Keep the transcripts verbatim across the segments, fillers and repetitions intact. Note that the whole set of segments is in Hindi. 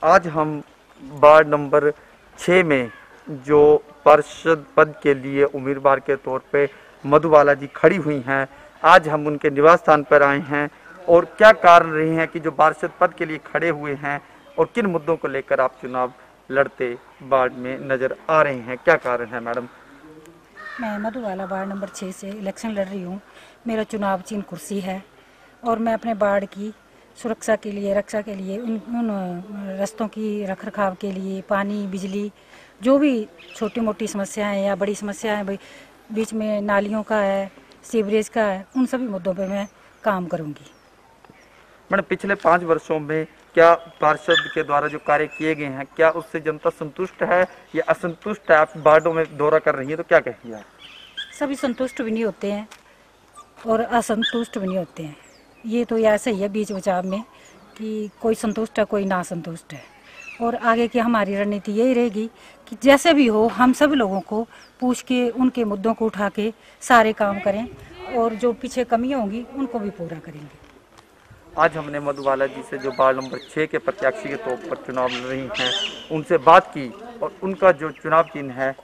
आज हम वार्ड नंबर छः में जो पार्षद पद के लिए उम्मीदवार के तौर पे मधुबाला जी खड़ी हुई हैं, आज हम उनके निवास स्थान पर आए हैं और क्या कारण रहे हैं कि जो पार्षद पद के लिए खड़े हुए हैं और किन मुद्दों को लेकर आप चुनाव लड़ते वार्ड में नज़र आ रहे हैं, क्या कारण है मैडम? मैं मधुबाला वार्ड नंबर छः से इलेक्शन लड़ रही हूँ। मेरा चुनाव चिन्ह कुर्सी है और मैं अपने वार्ड की सुरक्षा के लिए, रक्षा के लिए, उन उन रास्तों की रख रखाव के लिए, पानी, बिजली, जो भी छोटी मोटी समस्याएं हैं या बड़ी समस्याएं भाई बीच में नालियों का है, सीवरेज का है, उन सभी मुद्दों पे मैं काम करूंगी। मैडम, पिछले पाँच वर्षों में क्या पार्षद के द्वारा जो कार्य किए गए हैं, क्या उससे जनता संतुष्ट है या असंतुष्ट है? आप वार्डों में दौरा कर रही हैं तो क्या कहेंगे आप? सभी संतुष्ट भी नहीं होते हैं और असंतुष्ट भी नहीं होते हैं। ये तो ऐसा ही है बीच बचाव में कि कोई संतुष्ट है, कोई ना संतुष्ट है। और आगे की हमारी रणनीति यही रहेगी कि जैसे भी हो हम सभी लोगों को पूछ के उनके मुद्दों को उठा के सारे काम करें और जो पीछे कमियां होंगी उनको भी पूरा करेंगे। आज हमने मधुबाला जी से जो वार्ड नंबर छः के प्रत्याशी के तौर पर चुनाव लड़ रही हैं उनसे बात की और उनका जो चुनाव चिन्ह है,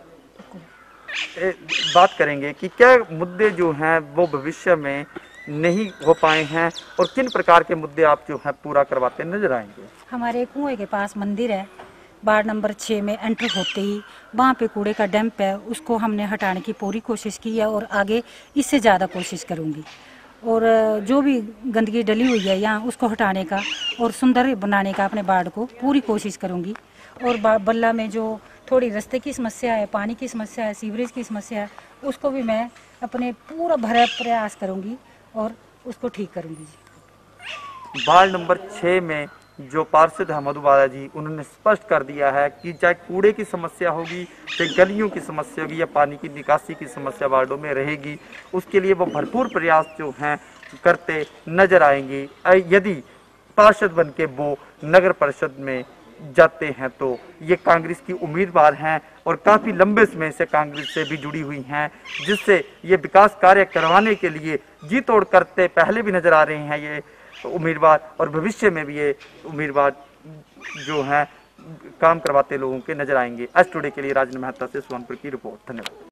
बात करेंगे कि क्या मुद्दे जो हैं वो भविष्य में नहीं हो पाए हैं और किन प्रकार के मुद्दे आप जो है पूरा करवाते नजर आएंगे। हमारे कुएं के पास मंदिर है, वार्ड नंबर छः में एंटर होते ही वहाँ पे कूड़े का डंप है, उसको हमने हटाने की पूरी कोशिश की है और आगे इससे ज़्यादा कोशिश करूँगी। और जो भी गंदगी डली हुई है यहाँ उसको हटाने का और सुंदर बनाने का अपने वार्ड को पूरी कोशिश करूँगी। और बल्ला में जो थोड़ी रास्ते की समस्या है, पानी की समस्या है, सीवरेज की समस्या है, उसको भी मैं अपने पूरा भरा प्रयास करूँगी और उसको ठीक करूँगी जी। वार्ड नंबर छः में जो पार्षद है मधुबाला जी, उन्होंने स्पष्ट कर दिया है कि चाहे कूड़े की समस्या होगी, चाहे गलियों की समस्या होगी या पानी की निकासी की समस्या वार्डों में रहेगी, उसके लिए वो भरपूर प्रयास जो हैं करते नजर आएंगे। यदि पार्षद बन के वो नगर परिषद में जाते हैं तो ये कांग्रेस की उम्मीदवार हैं और काफ़ी लंबे समय से कांग्रेस से भी जुड़ी हुई हैं, जिससे ये विकास कार्य करवाने के लिए जी तोड़ करते पहले भी नजर आ रहे हैं ये उम्मीदवार और भविष्य में भी ये उम्मीदवार जो हैं काम करवाते लोगों के नजर आएंगे। एस टुडे के लिए राजन मेहता से सोनपुर की रिपोर्ट। धन्यवाद।